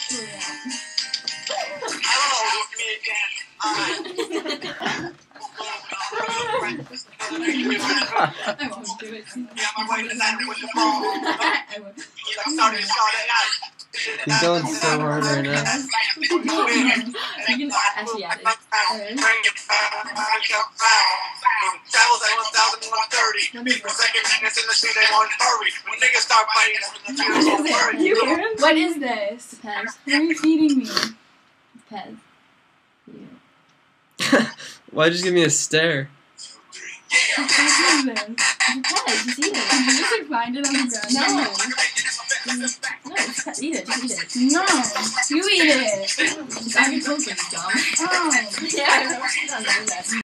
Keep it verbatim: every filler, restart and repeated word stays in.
Hello, me again. I won't do it. Yeah, my way to that with the ball. I won't. Sorry, sorry, He's going so hard right now. You can actually add it. Travels at one thousand one thirty. For second niggas in the street, they want hurry. When niggas start fighting, the feels so worried. You hear him? What is this? Pez. What are you feeding me? Pez. You. Why'd you just give me a stare? What is this? Pez, just eat it. Did you just like find it on the ground? No. No, just pe- eat it. Just eat it. No. You eat it. It's agriculture, you dumb. Oh. Yeah, I know. I don't know that.